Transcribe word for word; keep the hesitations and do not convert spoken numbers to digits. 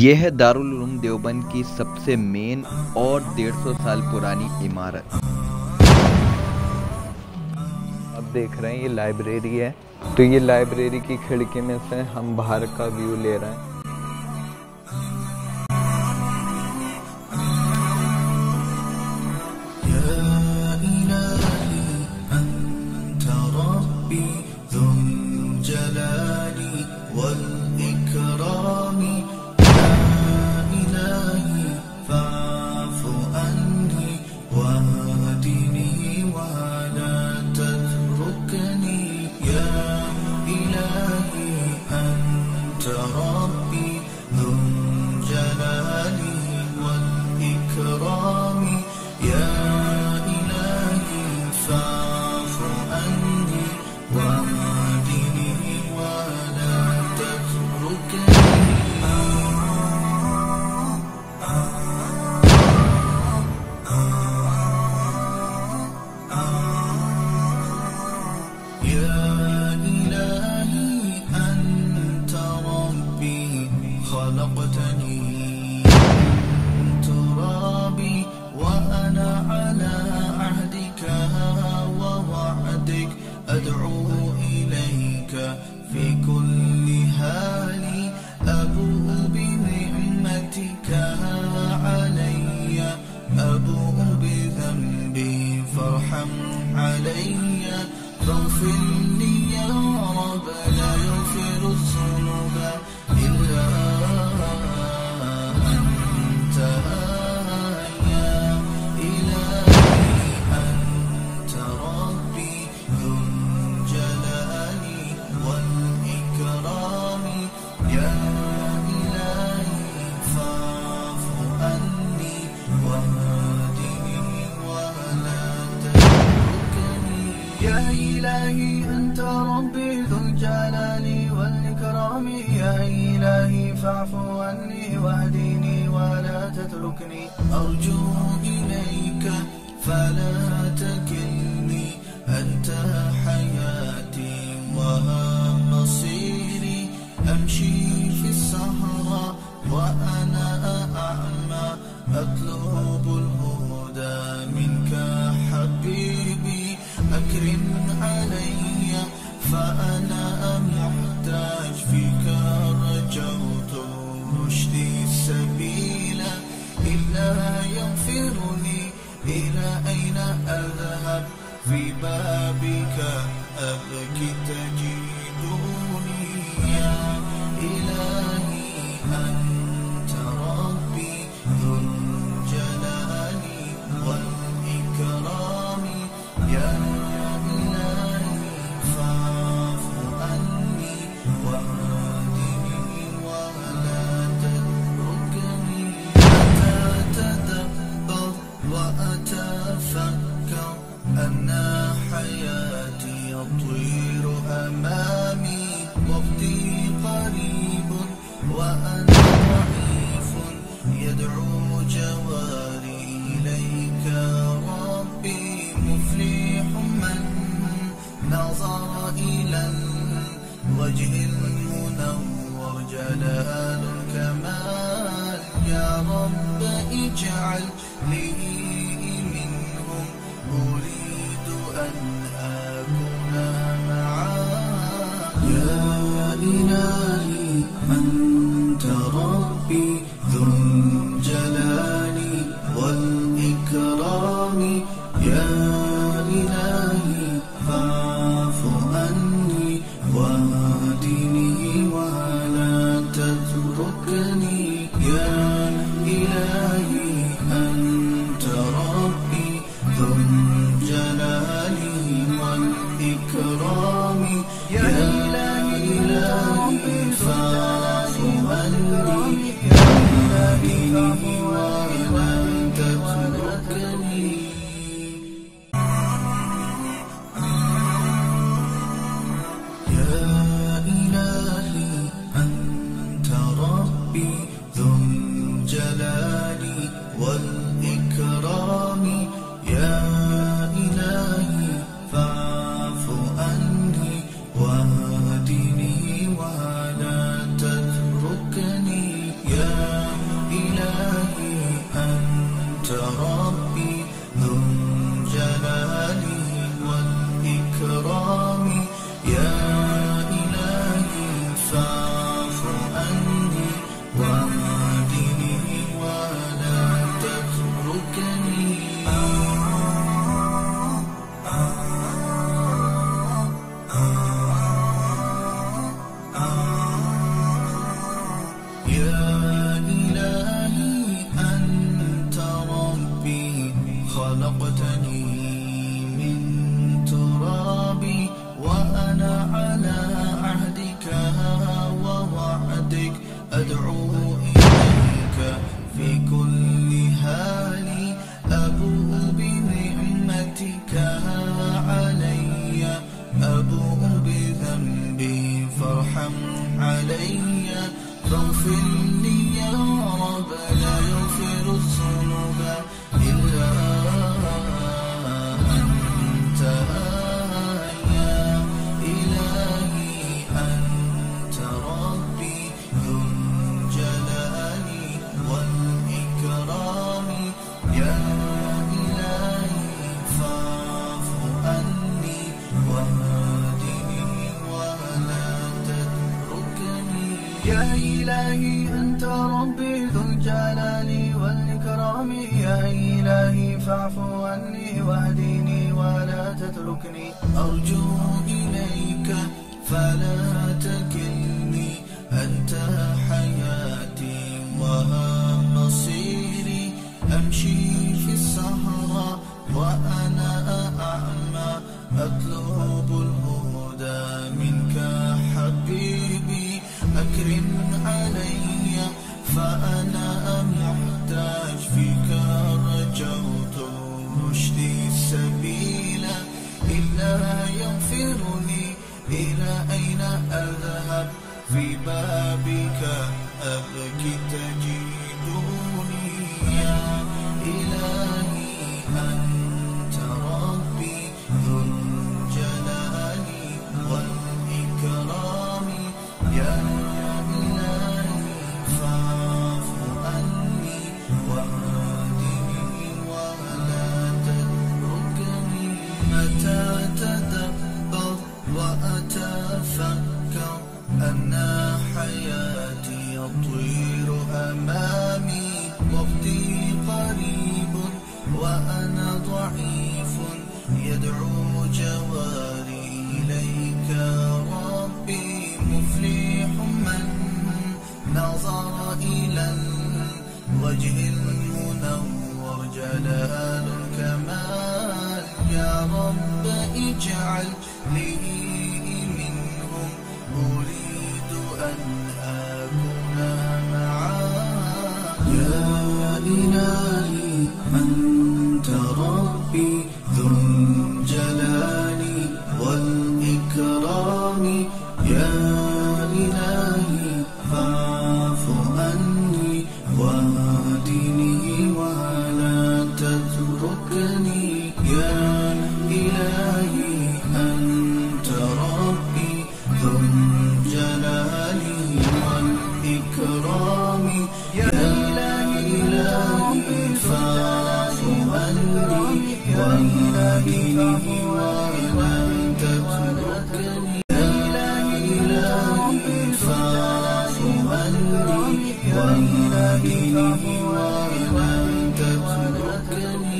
ये है दारुल उलूम देवबंद की सबसे मेन और डेढ़ सौ साल पुरानी इमारत। अब देख रहे हैं ये लाइब्रेरी है, तो ये लाइब्रेरी की खिड़की में से हम बाहर का व्यू ले रहे हैं। يا إلهي أنت ربي ذو الجلال والإكرام، يا إلهي فاعف عني واهدني ولا تتركني، أرجو إليك فلا تكلني، أنت حياتي ومصيري، أمشي في الصحراء وأنا أعمى، أطلب الهدى منك حبيبي، أكرم علي فأنا محتاج، فيك رجوت رشدي السبيل، إلا يغفرني إلى أين أذهب، في بابك أبكي تجدني، يا إلهي أنت ربي ذو الجلال والإكرام، يا أن حياتي يطير أمامي، وقتي قريب وأنا ضعيف، يدعو جواري إليك ربي، مفلح من نظر إلى الوجه المنور، جلال الكمال، يا رب اجعل لي منهم، أريد أن أكون معاك، يا إلهي أنت ربي ذو الجلال والإكرام، يا إلهي فاعف عني واهدني ولا تتركني، يا إلهي أنت ربي ذو الجلال والإكرام، يا إلهي فاعف عني واهدني ولا تتركني. يا إلهي أنت ربي ذو ربي ذو الجلال والإكرام يا إلهي فاعف عني واهدني ولا تتركني يا إلهي أنت ربي خلقتني من تراب وأنا على عهدك ووعدك أدعو إليك في كل حال أبوء بنعمتك علي أبوء بذنبي فارحم علي فاغفر لي يا رب لا يغفر الذنوب إلا أنت يا إلهي أنت ربي ذو الجلال والإكرام يا إلهي فاعف عني واهدني ولا تتركني يا إلهي أنت ربي ذو الجلال والإكرام يا إلهي فاعف عني واهدني ولا تتركني أرجو إليك فلا تكلني أنت حياتي ومصيري أمشي في الصحراء وأنا أعمى أطلب الهدى منك حبيبي أكرم علي فأنا محتاج فيك رجوت رشدي السبيل إلا يغفرني إلى أين أذهب في بابك أبكي تجدوني يا إلهي أنت ربي ذو الجلال والإكرام يا إلهي فاعف عني واهدني ولا تتركني متى تدبر وأتفكر أن حياتي يطير أمامي وقتي قريب وأنا ضعيف يدعو جواري إليك ربي مفلح من نظر إلى الوجه المنور جلال الكمال يا رب اجعل لي منهم أريد أن أكون معاك يا إلهي أنت ربي ذو الجلال والإكرام يا إلهي فاعف عني واهدني ولا تتركني يا إلهي أنت ربي ذو الجلال والإكرام يا إلهي فاعف عني واهدني ولا تتركني يا إلهي فاعف عني واهدني ولا تتركني